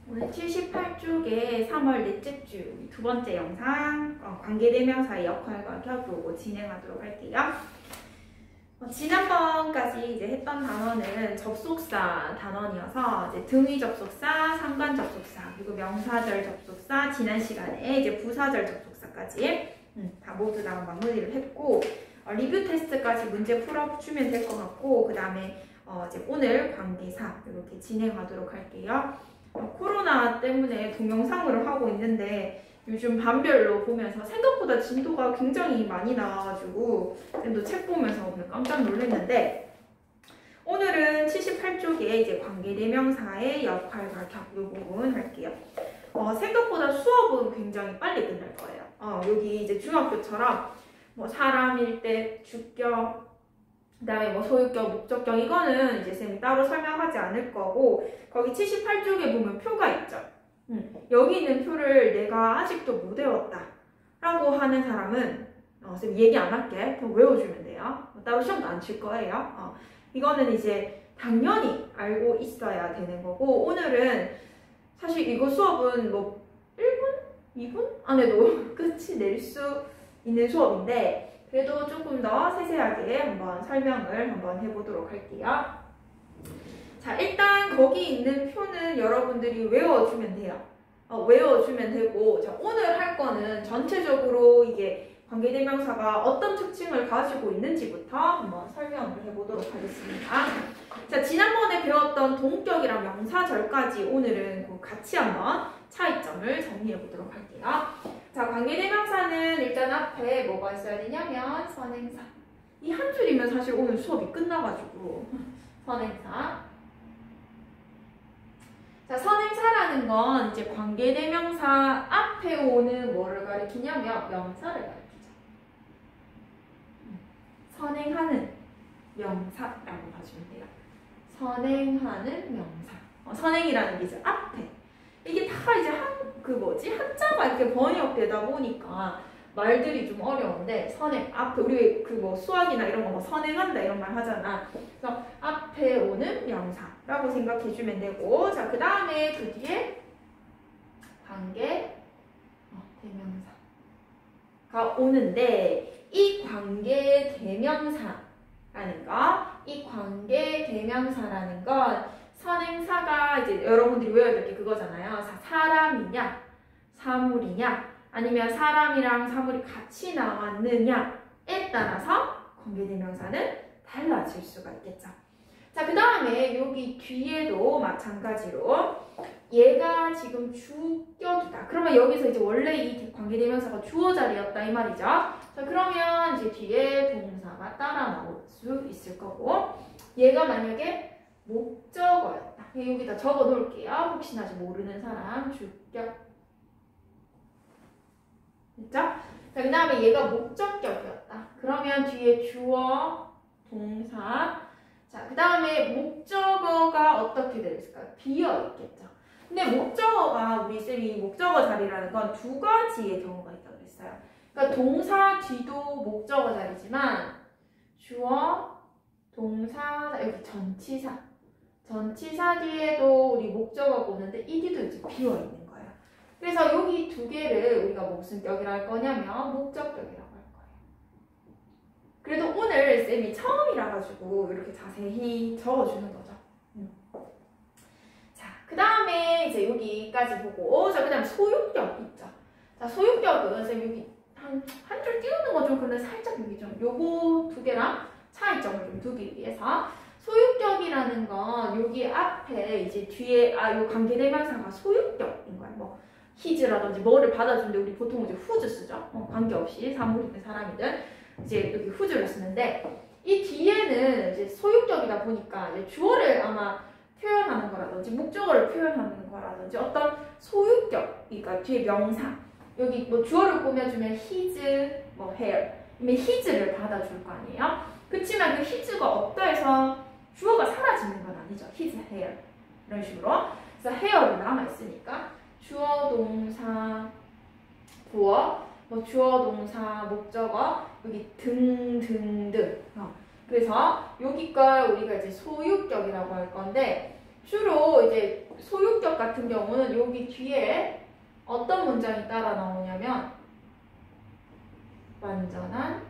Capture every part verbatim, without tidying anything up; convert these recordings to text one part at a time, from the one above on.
오늘 칠십팔 쪽에 삼월 넷째 주 두 번째 영상 어, 관계대명사의 역할과 격으로 진행하도록 할게요. 어, 지난번까지 이제 했던 단원은 접속사 단원이어서 이제 등위 접속사, 상관 접속사, 그리고 명사절 접속사, 지난 시간에 이제 부사절 접속사까지 음, 다 모두 다 마무리를 했고 어, 리뷰 테스트까지 문제 풀어주면 될 것 같고 그 다음에 어, 이제 오늘 관계사 이렇게 진행하도록 할게요. 어, 코로나 때문에 동영상으로 하고 있는데 요즘 반별로 보면서 생각보다 진도가 굉장히 많이 나와가지고 또 책 보면서 오늘 깜짝 놀랐는데 오늘은 칠십팔 쪽에 이제 관계대명사의 역할과 격 이 부분 할게요. 어, 생각보다 수업은 굉장히 빨리 끝날 거예요. 어, 여기 이제 중학교처럼 뭐 사람일 때 주격 그 다음에 뭐 소유격, 목적격 이거는 이제 쌤이 따로 설명하지 않을 거고 거기 칠십팔 쪽에 보면 표가 있죠. 음, 여기 있는 표를 내가 아직도 못 외웠다 라고 하는 사람은 어, 쌤 얘기 안 할게. 그냥 외워주면 돼요. 따로 시험도 안 칠 거예요. 어, 이거는 이제 당연히 알고 있어야 되는 거고 오늘은 사실 이거 수업은 뭐 일 분? 이 분 안에도 끝이 낼 수 있는 수업인데 그래도 조금 더 세세하게 한번 설명을 한번 해보도록 할게요. 자, 일단 거기 있는 표는 여러분들이 외워주면 돼요. 어, 외워주면 되고, 자, 오늘 할 거는 전체적으로 이게 관계대명사가 어떤 특징을 가지고 있는지부터 한번 설명을 해보도록 하겠습니다. 자, 지난번에 배웠던 동격이랑 명사절까지 오늘은 같이 한번 차이점을 정리해 보도록 할게요. 자, 관계대명사는 일단 앞에 뭐가 있어야 되냐면 선행사. 이 한 줄이면 사실 오늘 수업이 끝나가지고 선행사. 자, 선행사라는 건 이제 관계대명사 앞에 오는 뭐를 가리키냐면 명사를 가리키죠. 선행하는 명사라고 봐주면 돼요. 선행하는 명사. 어, 선행이라는 게 이제 앞에. 이게 다 이제 한, 그 뭐지? 한자가 이렇게 번역되다 보니까 말들이 좀 어려운데, 선행, 앞에, 우리 그 뭐 수학이나 이런 거 뭐 선행한다 이런 말 하잖아. 그래서 앞에 오는 명사라고 생각해주면 되고, 자, 그 다음에 그 뒤에 관계, 어, 대명사가 오는데, 이 관계 대명사라는 거, 이 관계 대명사라는 건 선행사가 이제 여러분들이 외워야 될 게 그거잖아요. 사람이냐, 사물이냐, 아니면 사람이랑 사물이 같이 나왔느냐에 따라서 관계대명사는 달라질 수가 있겠죠. 자, 그 다음에 여기 뒤에도 마찬가지로 얘가 지금 주격이다. 그러면 여기서 이제 원래 이 관계대명사가 주어 자리였다 이 말이죠. 자, 그러면 이제 뒤에 동사가 따라 나올 수 있을 거고 얘가 만약에 목적어였다. 여기다 적어 놓을게요. 혹시나 모르는 사람 주격. 됐죠? 자, 그 다음에 얘가 목적격이었다. 그러면 뒤에 주어, 동사. 자, 그 다음에 목적어가 어떻게 되어 있을까요? 비어 있겠죠. 근데 목적어가 우리 쌤이 목적어 자리라는 건 두 가지의 경우가 있다고 그랬어요. 그러니까 동사 뒤도 목적어 자리지만 주어, 동사, 여기 전치사. 전치사 뒤에도 우리 목적어가 오는데 이 뒤도 이제 비어 있는 거예요. 그래서 여기 두 개를 우리가 무슨 격이라 할 거냐면 목적격이라고 할 거예요. 그래도 오늘 쌤이 처음이라 가지고 이렇게 자세히 적어주는 거죠. 음. 자, 그 다음에 이제 여기까지 보고, 자, 그 다음에 소유격 있죠. 자, 소유격은 쌤 여기 한 한 줄 띄우는 거 좀 근데 살짝 여기 좀 요거 두 개랑 차이점을 좀 두기 위해서. 소유격이라는 건 여기 앞에 이제 뒤에 아 요 관계대명사가 소유격인 거야. 뭐 히즈라든지 뭐를 받아주는데 우리 보통 이제 후즈 쓰죠. 어, 관계없이 사물이든 사람이든 이제 여기 후즈를 쓰는데 이 뒤에는 이제 소유격이다 보니까 이제 주어를 아마 표현하는 거라든지 목적어를 표현하는 거라든지 어떤 소유격, 그러니까 뒤에 명사 여기 뭐 주어를 꾸며주면 his, 뭐 hair, his를 받아줄 거 아니에요. 그렇지만 그 his가 없다 해서 주어가 사라지는 건 아니죠. his hair 이런 식으로. 그래서 hair로 남아있으니까 주어, 동사, 부어, 뭐 주어, 동사, 목적어 여기 등등등. 어. 그래서 여기 걸 우리가 이제 소유격이라고 할 건데 주로 이제 소유격 같은 경우는 여기 뒤에 어떤 문장이 따라 나오냐면 완전한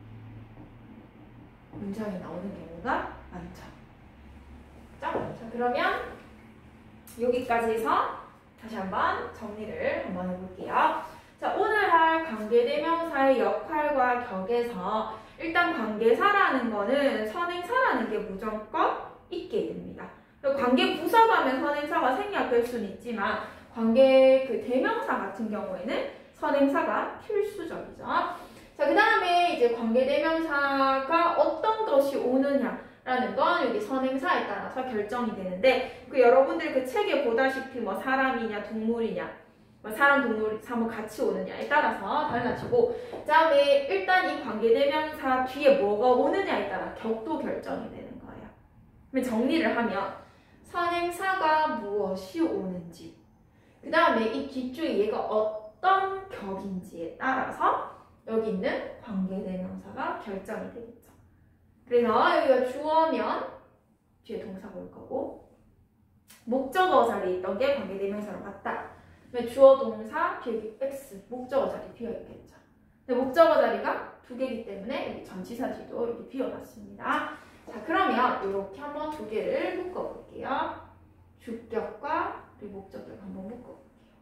문장이 나오는 경우가 많죠. 자, 그러면 여기까지 해서 다시 한번 정리를 한번 해볼게요. 자, 오늘 할 관계대명사의 역할과 격에서 일단 관계사라는 거는 선행사라는 게 무조건 있게 됩니다. 관계 부사가면 선행사가 생략될 수는 있지만 관계 그 대명사 같은 경우에는 선행사가 필수적이죠. 자, 그 다음에 이제 관계대명사가 어떤 것이 오느냐라는 건 여기 선행사에 따라서 결정이 되는데 그 여러분들 그 책에 보다시피 뭐 사람이냐 동물이냐 뭐 사람, 동물, 사물 같이 오느냐에 따라서 달라지고 그 다음에 일단 이 관계대명사 뒤에 뭐가 오느냐에 따라 격도 결정이 되는 거예요. 그러면 정리를 하면 선행사가 무엇이 오는지 그 다음에 이 뒤쪽에 얘가 어떤 격인지에 따라서 여기 있는 관계대명사가 결정이 되겠죠. 그래서 여기가 주어면 뒤에 동사가 올 거고 목적어 자리에 있던 게 관계대명사로 갔다. 주어 동사 뒤에 X 목적어 자리 비어 있겠죠. 근데 목적어 자리가 두 개이기 때문에 여기 전치사 뒤도 이렇게 비워놨습니다. 자, 그러면 이렇게 한번 두 개를 묶어볼게요. 주격과 그리고 목적격 한번 묶어볼게요.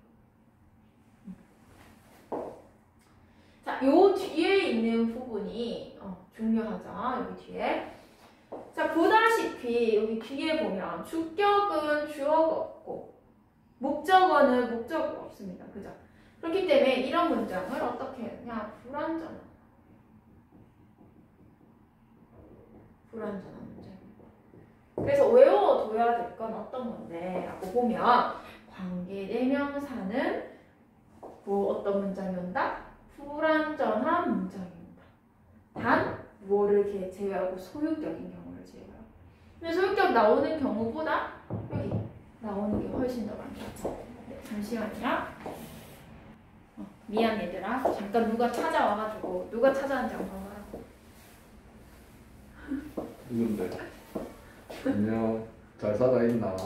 자, 요 뒤에 있는 부분이 어, 중요하죠. 여기 뒤에. 자, 보다시피 여기 뒤에 보면 주격은 주어가 없고 목적어는 목적어가 없습니다. 그죠? 그렇기 때문에 이런 문장을 어떻게 했냐? 불완전한. 불완전한 문장입니다. 그래서 외워둬야 될 건 어떤 건데? 라고 보면 관계대명사는 뭐 어떤 문장이 온다? 불완전한 문장입니다. 단 뭐를 이렇게 제외하고 소유격인 경우를 제외하고. 근데 소유격 나오는 경우보다 여기 나오는 게 훨씬 더 많죠. 네, 잠시만요. 어, 미안 얘들아. 잠깐 누가 찾아와가지고 누가 찾아왔는지 한번 봐라고. 누군데? 안녕. 잘 살아있나?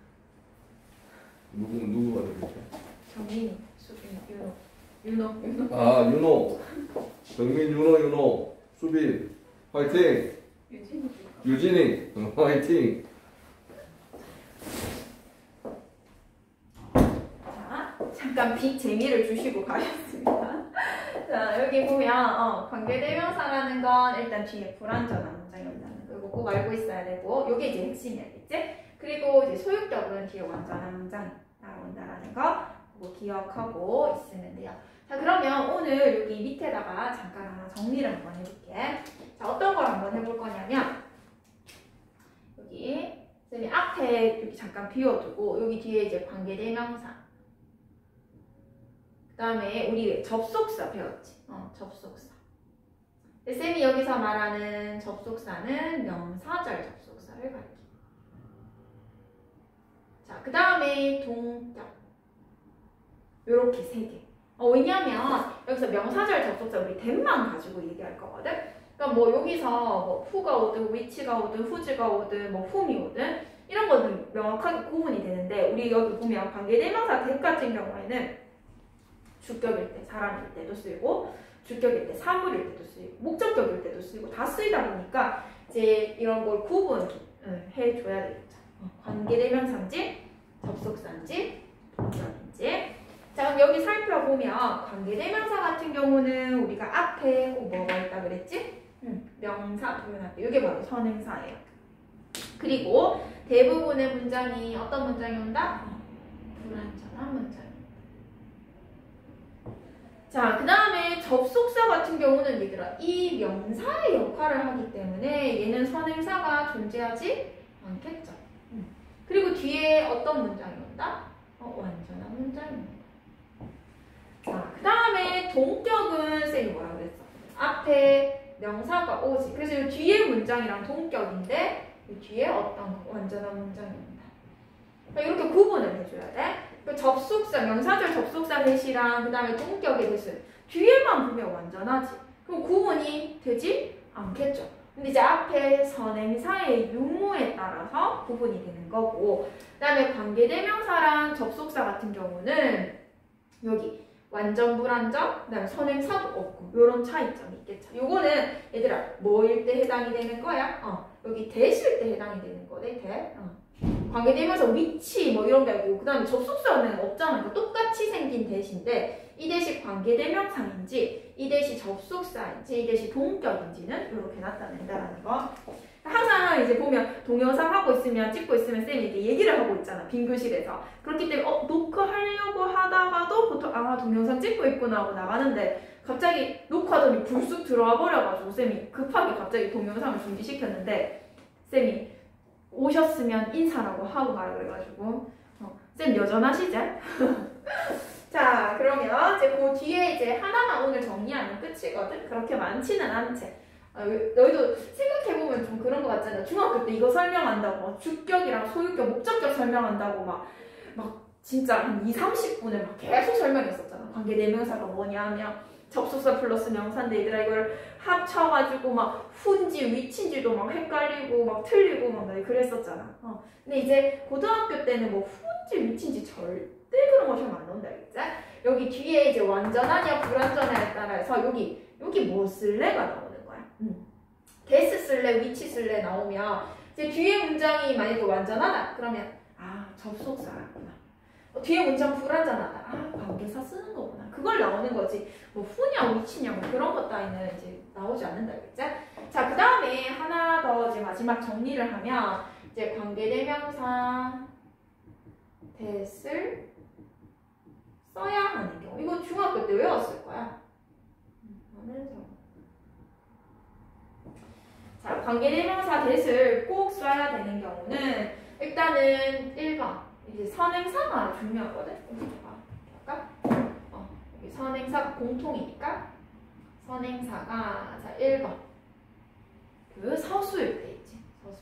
누구 누구가 들을게? 정민이, 수빈, 윤호, 윤호, 윤호. 아 윤호. 정민 윤호 윤호. 수빈. 화이팅. 유진이. 유진이. 화이팅. 잠깐 빅 재미를 주시고 가겠습니다. 자, 여기 보면 어, 관계대명사라는 건 일단 뒤에 불완전한 문장이 온다는 거 이거 꼭 알고 있어야 되고 이게 이제 핵심이겠지? 그리고 이제 소유격은 뒤에 완전한 문장이 나온다는 거 그거 기억하고 있으면 돼요. 자, 그러면 오늘 여기 밑에다가 잠깐 하나 정리를 한번 해볼게. 자, 어떤 걸 한번 해볼 거냐면 여기 쌤이 앞에 여기 잠깐 비워두고 여기 뒤에 이제 관계대명사 그 다음에 우리 접속사 배웠지? 어, 접속사. 쌤이 여기서 말하는 접속사는 명사절 접속사를 가리켜. 자, 그 다음에 동격. 요렇게 세 개. 어, 왜냐면 여기서 명사절 접속사 우리 된만 가지고 얘기할 거거든? 그러니까 뭐 여기서 뭐 후가 오든 위치가 오든 후지가 오든 뭐 훔이 오든 이런 거는 명확하게 구분이 되는데 우리 여기 보면 관계대명사 된 같은 경우에는 주격일 때 사람일 때도 쓰이고 주격일 때 사물일 때도 쓰이고 목적격일 때도 쓰이고 다 쓰이다 보니까 이제 이런 걸 구분해 줘야 되겠죠. 관계대명사인지 접속사인지 동격인지. 자, 그럼 여기 살펴보면 관계대명사 같은 경우는 우리가 앞에 꼭 뭐가 있다 그랬지? 응, 명사 표현할 때 이게 바로 선행사예요. 그리고 대부분의 문장이 어떤 문장이 온다? 불완전한 문장. 자, 그 다음에 접속사 같은 경우는 얘들아 이 명사의 역할을 하기 때문에 얘는 선행사가 존재하지 않겠죠. 음. 그리고 뒤에 어떤 문장이 온다? 어, 완전한 문장입니다. 자, 그 다음에 동격은 쌤이 뭐라 그랬어? 앞에 명사가 오지. 그래서 이 뒤에 문장이랑 동격인데 이 뒤에 어떤 완전한 문장입니다. 그러니까 이렇게 구분을 해줘야 돼. 접속사, 명사절 접속사 대시랑 그 다음에 동격의 대시 뒤에만 보면 완전하지. 그럼 구분이 되지 않겠죠. 근데 이제 앞에 선행사의 유무에 따라서 구분이 되는 거고, 그 다음에 관계대명사랑 접속사 같은 경우는 여기 완전 불완전, 그 다음에 선행사도 없고 이런 차이점이 있겠죠. 요거는 얘들아 뭐일 때 해당이 되는 거야? 어, 여기 대실 때 해당이 되는 거네. 대. 어. 관계대명사 위치 뭐 이런 게 아니고, 그 다음에 접속사는 없잖아. 그러니까 똑같이 생긴 대신데 이 대시 관계대명사인지 이 대시 접속사인지 이 대시 동격인지는 이렇게 나타낸다라는 거. 항상 이제 보면 동영상 하고 있으면 찍고 있으면 쌤이 이렇게 얘기를 하고 있잖아, 빙글실에서. 그렇기 때문에 어 녹화하려고 하다가도 보통 아 동영상 찍고 있구나 하고 나가는데 갑자기 녹화하더니 불쑥 들어와 버려가지고 쌤이 급하게 갑자기 동영상을 중지시켰는데 쌤이 오셨으면 인사라고 하고 가라 그래가지고 어, 쌤 여전하시죠? 자, 그러면 이제 그 뒤에 이제 하나만 오늘 정리하면 끝이거든. 그렇게 많지는 않지. 아, 너희도 생각해보면 좀 그런 거 같잖아. 중학교 때 이거 설명한다고 막 주격이랑 소유격, 목적격 설명한다고 막, 막 진짜 한 이삼십 분을 막 계속 설명했었잖아. 관계대명사가 뭐냐면 접속사 플러스 명사인데 얘들아 이걸 합쳐가지고 막 훈지, 위치인지도 막 헷갈리고 막 틀리고 막 그랬었잖아. 어. 근데 이제 고등학교 때는 뭐 훈지, 위치인지 절대 그런 거 시험 안 나온다 했지? 여기 뒤에 이제 완전하냐 불완전하냐에 따라서 여기 여기 뭐 쓸래가 나오는 거야. 음. 데스 쓸래, 위치 쓸래 나오면 이제 뒤에 문장이 만약에 완전하다 그러면 아 접속사구나. 어, 뒤에 문장 불완전하다. 아 관계사 쓰는 거구나. 그걸 나오는 거지. 뭐 후냐 위치냐 뭐 그런 것 따위는 이제 나오지 않는다 그랬지? 자, 그 다음에 하나 더 이제 마지막 정리를 하면 이제 관계대명사 대를 써야 하는 경우. 이거 중학교 때 외웠을 거야. 자, 관계대명사 대를 꼭 써야 되는 경우는 일단은 일 번 이제 선행사가 중요하거든. 볼까? 어, 여기 선행사 공통이니까 선행사가 자 일 번 그 서수일 때 있지. 서수.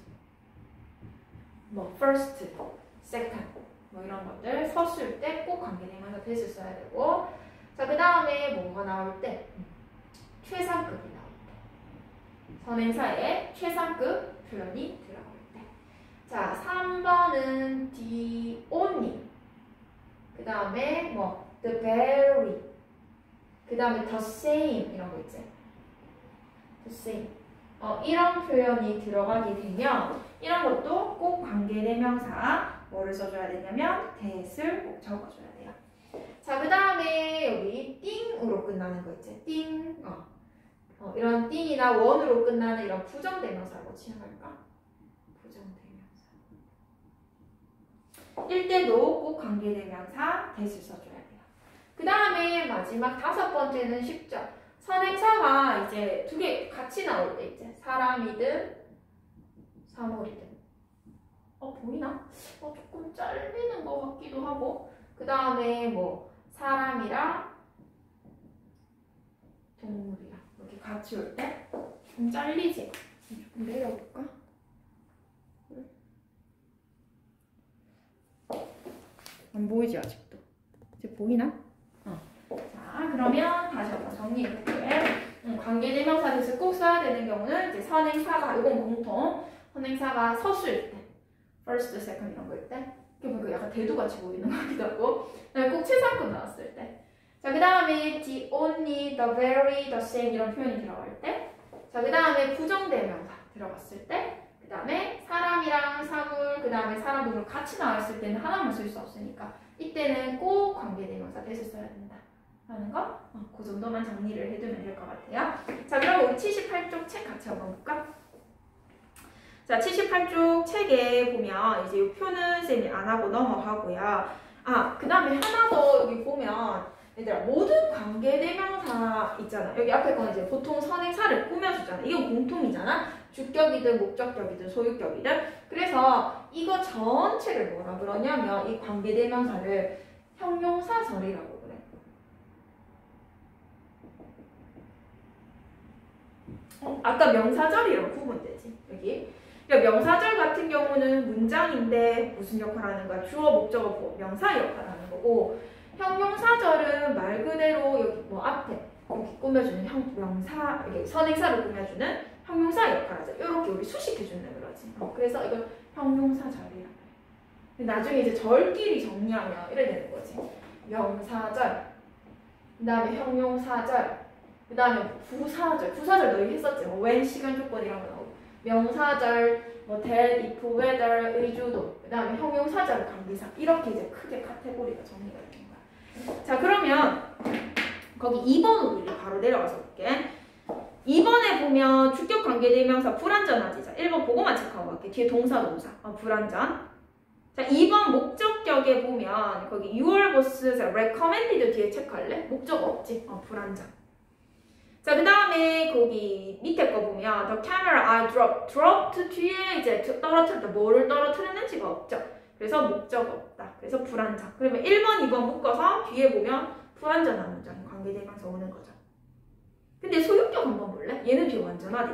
뭐 first, second 뭐 이런 것들 서수일 때 꼭 관계대명사 대를 써야 되고, 자 그 다음에 뭐가 나올 때 최상급이 나올 때 선행사에 최상급 표현이 들어갈 때. 자 삼 번은 the only, 그 다음에 뭐 the very, 그 다음에 the same 이런 거 있지. the same. 어, 이런 표현이 들어가게 되면 이런 것도 꼭 관계대명사 뭐를 써줘야 되냐면 대을 꼭 적어줘야 돼요. 자, 그 다음에 여기 띵으로 끝나는 거 있지. 띵. 어. 어, 이런 띵이나 원으로 끝나는 이런 부정대명사라고 치할까? 부정대명사. 일 때도 꼭 관계대명사 대을 써줘야 돼요. 그 다음에 마지막 다섯 번째는 쉽죠. 선행사가 이제 두 개 같이 나올 때 이제 사람이든 사물이든. 어 보이나? 어 조금 잘리는 것 같기도 하고. 그 다음에 뭐 사람이랑 동물이랑 이렇게 같이 올 때 좀 잘리지? 조금 내려볼까? 안 보이지 아직도? 이제 보이나? 어. 자 그러면 다시 한번 정리해볼게요. 음, 관계대명사 대을 꼭 써야 되는 경우는 이제 선행사가 이건 공통. 선행사가 서수일 때, first, second 이런 거일 때. 이렇게 보니까 약간 대두같이 보이는 것 같기도 하고. 그다음에 꼭 최상급 나왔을 때. 자, 그 다음에 the only, the very, the same 이런 표현이 들어갈 때. 자, 그 다음에 부정대명사 들어갔을 때. 그 다음에 사람이랑 사물, 그 다음에 사람, 동물 같이 나왔을 때는 하나만 쓸 수 없으니까 이때는 꼭 관계대명사 대을 써야 된다 라는 거, 어, 그 정도만 정리를 해두면 될 것 같아요. 자, 그럼 우리 칠십팔 쪽 책 같이 한번 볼까? 자, 칠십팔 쪽 책에 보면 이제 이 표는 쌤이 안 하고 넘어가고요. 아, 그 다음에 하나 더 여기 보면 얘들아 모든 관계대명사 있잖아. 여기 앞에 건 이제 보통 선행사를 꾸며주잖아. 이건 공통이잖아. 주격이든 목적격이든 소유격이든. 그래서 이거 전체를 뭐라 그러냐면 이 관계대명사를 형용사절이라고 그래. 어, 아까 명사절이라고 구분되지. 여기. 그러니까 명사절 같은 경우는 문장인데 무슨 역할을 하는 거야? 주어, 목적어, 명사 역할을 하는 거고, 형용사절은 말 그대로 여기 뭐 앞에 이렇게 꾸며주는 형, 명사, 이렇게 선행사를 꾸며주는 형용사 역할하자. 이렇게 우리 수식해주는 거지. 어, 그래서 이걸 형용사절이야. 나중에 이제 절끼리 정리하면 이래 되는 거지. 명사절, 그 다음에 형용사절, 그 다음에 부사절. 부사절 너희 했었지. 뭐 when 시간 조건 이런 거 나오고. 명사절, 뭐 that, if, whether, 의주도, 그 다음에 형용사절, 관계사. 이렇게 이제 크게 카테고리가 정리가 되는 거야. 자, 그러면 거기 이 번으로 우리 바로 내려가서 볼게. 이 번에 보면 주격 관계대명사 불완전하지. 자, 일 번 그거만 체크하고 갈게. 뒤에 동사 동사. 어, 불완전. 자, 이 번 목적격에 보면 거기 your boss, recommended 뒤에 체크할래? 목적 없지? 어, 불완전. 자, 그 다음에 거기 밑에 거 보면 the camera I dropped. dropped 뒤에 이제 떨어뜨렸다. 뭐를 떨어뜨렸는지가 없죠. 그래서 목적 없다. 그래서 불완전. 그러면 일 번, 이 번 묶어서 뒤에 보면 불완전한 문장 관계대명사 오는 거죠. 근데 소유격 한번 볼래? 얘는 비완전하대.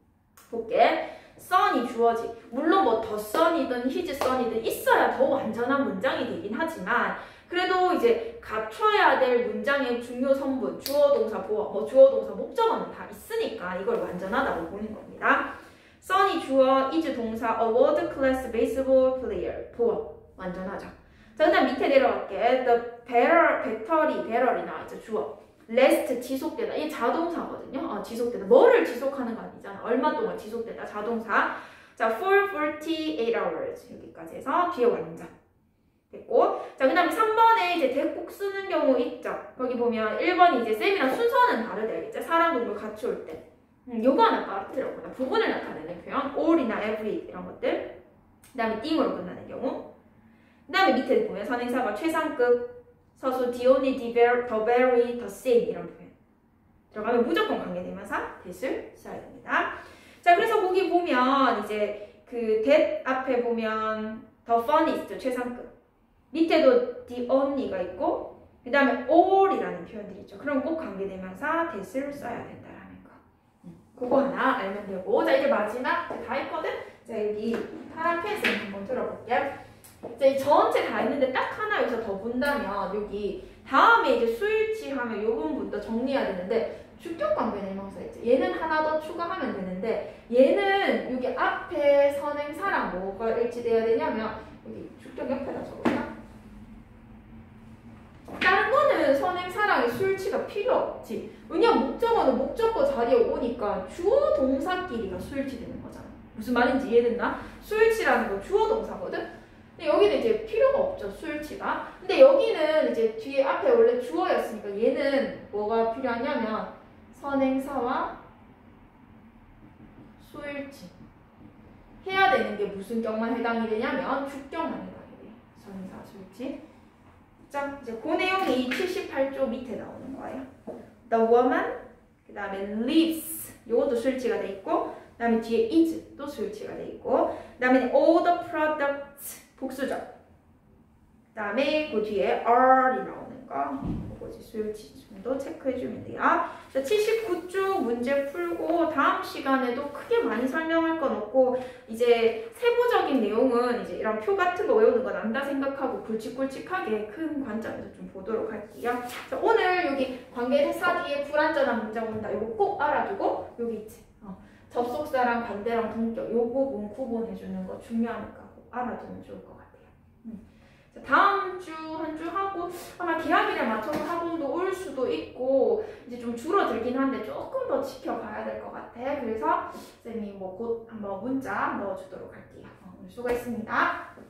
볼게. son이 주어지. 물론 뭐 the son이든 his son이든 있어야 더 완전한 문장이 되긴 하지만 그래도 이제 갖춰야 될 문장의 중요 성분, 주어, 동사, 보어, 뭐 주어, 동사, 목적어는 다 있으니까 이걸 완전하다고 보는 겁니다. son이 주어, is 동사, a world class baseball player, 보어, 완전하죠. 자, 그 다음 밑에 내려갈게. the better, better이, better이 나와있죠, 주어. last 지속되다. 이게 자동사거든요. 어, 지속되다. 뭐를 지속하는 거 아니잖아. 얼마 동안 지속되다. 자동사. 자, for forty-eight hours. 여기까지 해서 뒤에 완전. 됐고. 자, 그 다음에 삼 번에 이제 대꼭 쓰는 경우 있죠. 거기 보면 일 번이 이제 쌤이랑 순서는 다르다. 알겠죠? 사람, 동물 같이 올 때. 음, 요거 하나 빠뜨렸구나. 부분을 나타내는 표현. all이나 every 이런 것들. 그 다음에 띵으로 끝나는 경우. 그 다음에 밑에 보면 선행사가 최상급. 서수 the only, the very, the very, the same 이런 표현 들어가면 무조건 관계대명사 that을 써야 됩니다. 자, 그래서 거기 보면 이제 그 that 앞에 보면 the funniest 최상급 밑에도 the only가 있고 그 다음에 all이라는 표현들이 있죠. 그럼 꼭 관계대명사 that을 써야 된다라는 거. 음, 그거 하나 알면 되고. 자, 이제 마지막 다 했거든. 자, 여기 파란 펜슬 한번 들어볼게요. 이제 전체 다 했는데 딱 하나 여기서 더 본다면 여기 다음에 이제 수일치 하면 요 부분부터 정리해야 되는데 주격 관계대명사 있죠. 얘는 하나 더 추가하면 되는데 얘는 여기 앞에 선행사랑 뭐가 일치돼야 되냐면 여기 주격 옆에다 적을까? 다른 거는 선행사랑 수일치가 필요 없지. 왜냐면 목적어는 목적어 자리에 오니까 주어 동사끼리가 수일치되는 거잖아. 무슨 말인지 이해됐나? 수일치라는 건 주어 동사거든? 근데 여기는 이제 필요가 없죠, 수일치가. 근데 여기는 이제 뒤에 앞에 원래 주어였으니까 얘는 뭐가 필요하냐면 선행사와 수일치 해야 되는 게 무슨 격만 해당이 되냐면 주격만 해당이 돼. 선행사, 수일치. 자, 이제 그 내용이 칠십팔 조 밑에 나오는 거예요. The woman, 그 다음에 lives, 요것도 수일치가 돼 있고, 그 다음에 뒤에 is 또 수일치가 돼 있고, 그 다음에 all the products 복수적. 그 다음에 그 뒤에 are이 나오는 거. 그거지. 수일치 정도 체크해주면 돼요. 자, 칠십구 조 문제 풀고 다음 시간에도 크게 많이 설명할 건 없고 이제 세부적인 내용은 이제 이런 표 같은 거 외우는 건 안다 생각하고 굵직굵직하게 큰 관점에서 좀 보도록 할게요. 자, 오늘 여기 관계대사 뒤에 불완전한 문장 온다. 이거 꼭 알아두고 여기 있지. 어, 접속사랑 관대랑 동격 요 부분 구분해주는 거 중요하니까 알아두면 좋을 것 같아요. 음. 자, 다음 주 한 주 하고 아마 기하기를 맞춰서 학원도 올 수도 있고 이제 좀 줄어들긴 한데 조금 더 지켜봐야 될 것 같아. 그래서 쌤이 뭐 곧 한번 문자 넣어주도록 할게요. 어, 오늘 수고했습니다.